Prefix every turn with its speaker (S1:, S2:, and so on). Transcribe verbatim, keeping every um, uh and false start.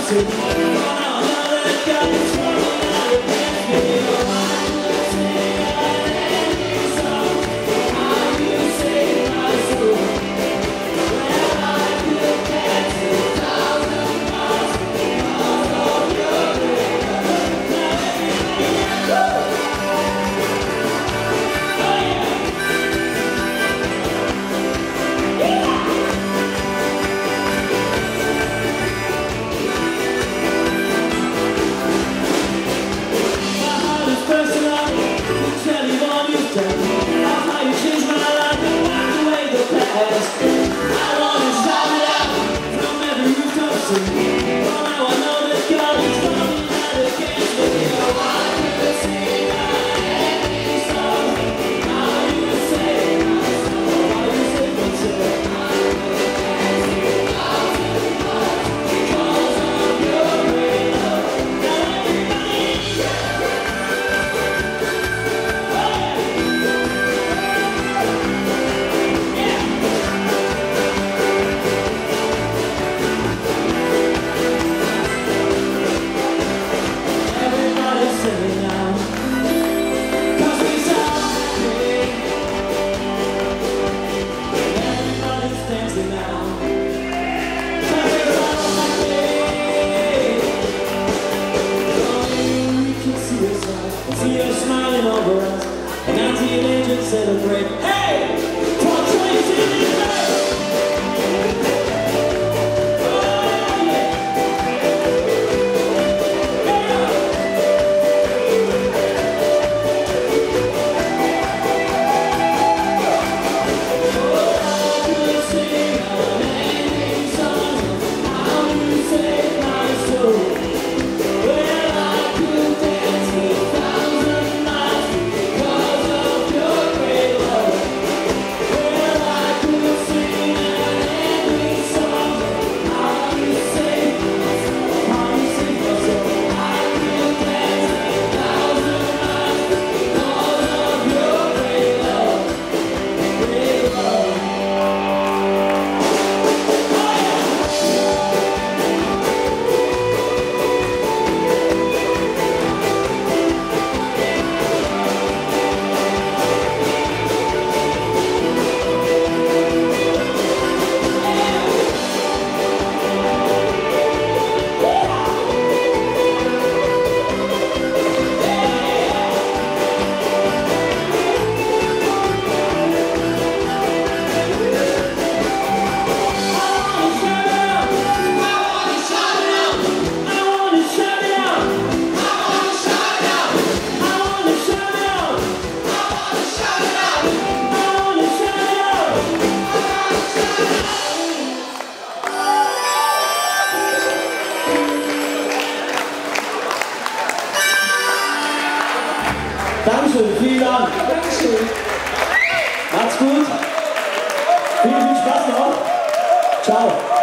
S1: Celebrate. Hey! Talk trains in the air! Oh, yeah! Oh, I could sing an ending song, how you save my soul. Well, I could dance a thousand miles because of your great love. Well, I could sing an ending song, how you save my soul, how you save my soul. I could dance a thousand miles because of your great love, great love. Dankeschön, vielen Dank. Dankeschön. Macht's gut. Viel, viel Spaß noch. Ciao.